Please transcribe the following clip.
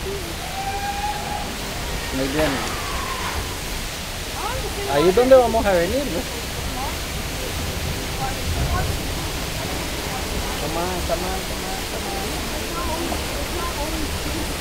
Muy bien. Ahí es donde vamos a venir, ¿no? Toma, toma, toma, toma.